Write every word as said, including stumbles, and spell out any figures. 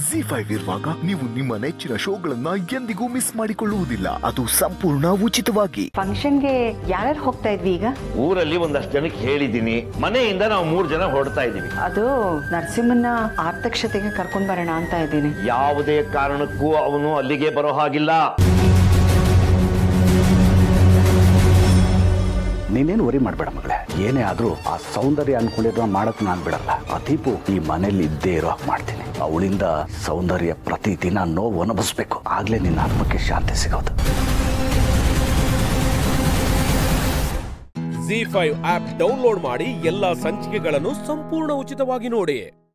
G five ಇರುವಾಗ ನೀವು ನಿಮ್ಮ ನೆಚ್ಚಿನ ಶೋಗಳನ್ನ ಎಂದಿಗೂ ಮಿಸ್ ಮಾಡಿಕೊಳ್ಳುವುದಿಲ್ಲ. ಅದು ಸಂಪೂರ್ಣ ಉಚಿತವಾಗಿ. ಫಂಕ್ಷನ್ಗೆ ಯಾರ್ಯಾರು ಹೋಗ್ತಾ ಇದ್ವಿ ಈಗ? ಊರಲ್ಲಿ ಒಂದಷ್ಟು ಜನಕ್ಕೆ ಹೇಳಿದೀನಿ. ಮನೆಯಿಂದ ನಾವು ಮೂರ್ ಜನ ಹೊರಡ್ತಾ ಇದೀವಿ. ಅದು ನರಸಿಂಹನ ಆರ್ತಕ್ಷತೆಗೆ ಕರ್ಕೊಂಡ್ ಬರೋಣ ಅಂತ ಇದ್ದೀನಿ. ಯಾವುದೇ ಕಾರಣಕ್ಕೂ ಅವನು ಅಲ್ಲಿಗೆ ಬರೋ ಹಾಗಿಲ್ಲ. ನೀನೇನು ವರಿ ಮಾಡ್ಬೇಡ ಮಗಳೇ. ಏನೇ ಆದ್ರೂ ಆ ಸೌಂದರ್ಯ ಅನ್ಕೊಂಡಿರೋ ಮಾಡಕ್ ನಾನ್ ಬಿಡಲ್ಲ. ಆ ದೀಪು ಈ ಮನೇಲಿ ಇದ್ದೇ ಇರೋ ಮಾಡ್ತೀನಿ. ಅವಳಿಂದ ಸೌಂದರ್ಯ ಪ್ರತಿ ದಿನ ನೋವು ಅನುಭವಿಸ್ಬೇಕು. ಆಗ್ಲೇ ನಿನ್ನ ಆತ್ಮಕ್ಕೆ ಶಾಂತಿ ಸಿಗೋದು. ಜಿ ಫೈವ್ ಆಪ್ ಡೌನ್ಲೋಡ್ ಮಾಡಿ ಎಲ್ಲಾ ಸಂಚಿಕೆಗಳನ್ನು ಸಂಪೂರ್ಣ ಉಚಿತವಾಗಿ ನೋಡಿ.